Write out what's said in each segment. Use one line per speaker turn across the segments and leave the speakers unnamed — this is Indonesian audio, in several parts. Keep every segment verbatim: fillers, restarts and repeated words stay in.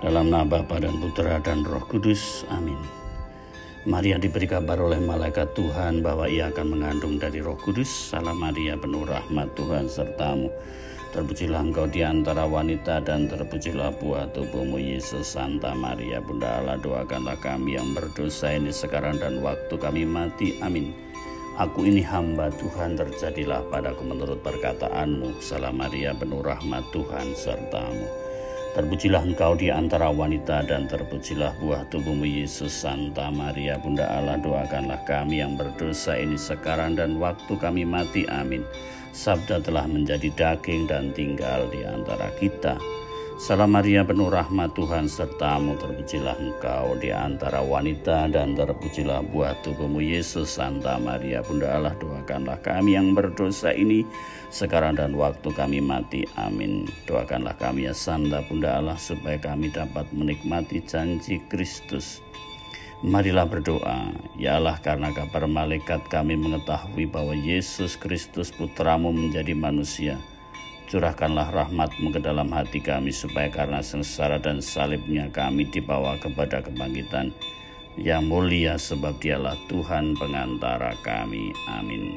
Dalam nama Bapa dan Putra dan Roh Kudus. Amin. Maria diberi kabar oleh malaikat Tuhan bahwa ia akan mengandung dari Roh Kudus. Salam Maria, penuh rahmat, Tuhan sertamu. Terpujilah engkau di antara wanita dan terpujilah buah tubuhmu Yesus. Santa Maria, Bunda Allah, doakanlah kami yang berdosa ini sekarang dan waktu kami mati. Amin. Aku ini hamba Tuhan, terjadilah padaku menurut perkataanmu. Salam Maria, penuh rahmat, Tuhan sertamu. Terpujilah engkau di antara wanita dan terpujilah buah tubuhmu Yesus. Santa Maria, Bunda Allah, doakanlah kami yang berdosa ini sekarang dan waktu kami mati. Amin. Sabda telah menjadi daging dan tinggal di antara kita. Salam Maria, penuh rahmat, Tuhan sertamu. Terpujilah engkau di antara wanita dan terpujilah buah tubuhmu Yesus. Santa Maria, Bunda Allah, doakanlah kami yang berdosa ini sekarang dan waktu kami mati. Amin. Doakanlah kami ya Santa Bunda Allah, supaya kami dapat menikmati janji Kristus. Marilah berdoa. Ya Allah, karena kabar malaikat kami mengetahui bahwa Yesus Kristus Putramu menjadi manusia. Curahkanlah rahmat-Mu ke dalam hati kami, supaya karena sengsara dan salibnya kami dibawa kepada kebangkitan yang mulia, sebab Dialah Tuhan pengantara kami. Amin.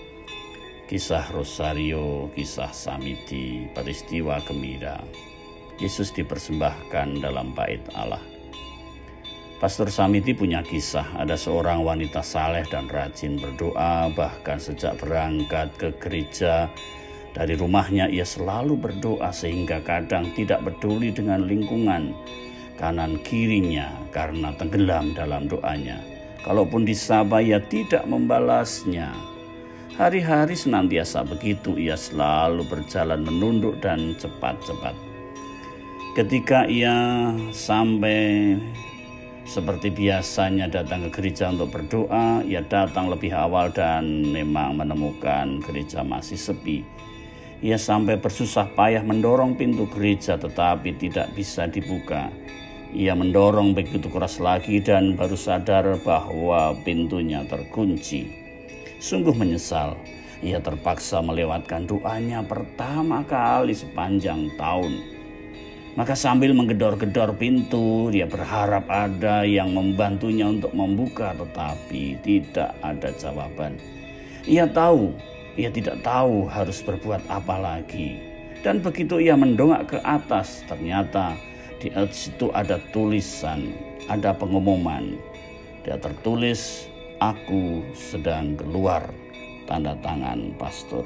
Kisah Rosario, kisah Samiti, peristiwa gembira. Yesus dipersembahkan dalam bait Allah. Pastor Samiti punya kisah. Ada seorang wanita saleh dan rajin berdoa, bahkan sejak berangkat ke gereja. Dari rumahnya ia selalu berdoa sehingga kadang tidak peduli dengan lingkungan kanan kirinya karena tenggelam dalam doanya. Kalaupun disapa ia tidak membalasnya. Hari-hari senantiasa begitu, ia selalu berjalan menunduk dan cepat-cepat. Ketika ia sampai seperti biasanya datang ke gereja untuk berdoa, ia datang lebih awal dan memang menemukan gereja masih sepi. Ia sampai bersusah payah mendorong pintu gereja tetapi tidak bisa dibuka. Ia mendorong begitu keras lagi dan baru sadar bahwa pintunya terkunci. Sungguh menyesal, ia terpaksa melewatkan doanya pertama kali sepanjang tahun. Maka sambil menggedor-gedor pintu, dia berharap ada yang membantunya untuk membuka, tetapi tidak ada jawaban. Ia tahu Ia tidak tahu harus berbuat apa lagi. Dan begitu ia mendongak ke atas, ternyata di situ ada tulisan, ada pengumuman. Dia tertulis, "Aku sedang keluar," tanda tangan pastor.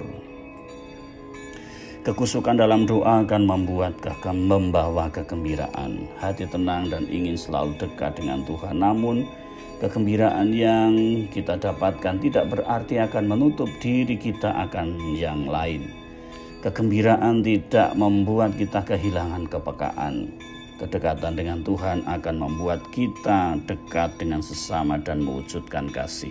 Kekusukan dalam doa akan membuat kakak membawa kegembiraan. Hati tenang dan ingin selalu dekat dengan Tuhan. Namun kegembiraan yang kita dapatkan tidak berarti akan menutup diri kita akan yang lain. Kegembiraan tidak membuat kita kehilangan kepekaan. Kedekatan dengan Tuhan akan membuat kita dekat dengan sesama dan mewujudkan kasih.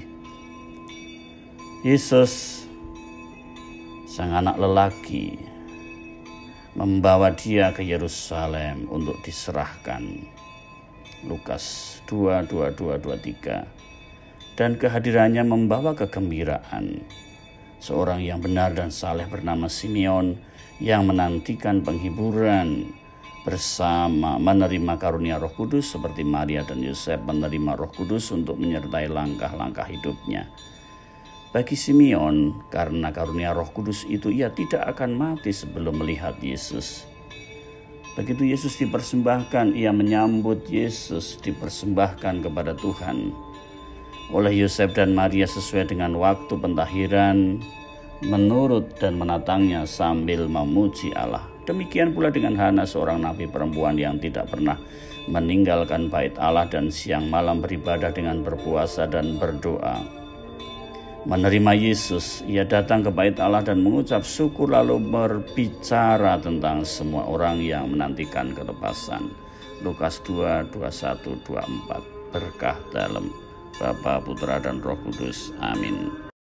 Yesus, sang anak lelaki, membawa dia ke Yerusalem untuk diserahkan. Lukas dua, dua puluh dua, dua puluh tiga. Dan kehadirannya membawa kegembiraan. Seorang yang benar dan saleh bernama Simeon yang menantikan penghiburan bersama menerima karunia Roh Kudus seperti Maria dan Yosef menerima Roh Kudus untuk menyertai langkah-langkah hidupnya. Bagi Simeon, karena karunia Roh Kudus itu ia tidak akan mati sebelum melihat Yesus. Begitu Yesus dipersembahkan, ia menyambut Yesus dipersembahkan kepada Tuhan oleh Yosef dan Maria sesuai dengan waktu pentahiran, menurut dan menatangnya sambil memuji Allah. Demikian pula dengan Hana, seorang nabi perempuan yang tidak pernah meninggalkan bait Allah dan siang malam beribadah dengan berpuasa dan berdoa. Menerima Yesus, ia datang ke bait Allah dan mengucap syukur lalu berbicara tentang semua orang yang menantikan kelepasan. Lukas dua, dua puluh satu, dua puluh empat. Berkah dalam Bapa, Putra, dan Roh Kudus. Amin.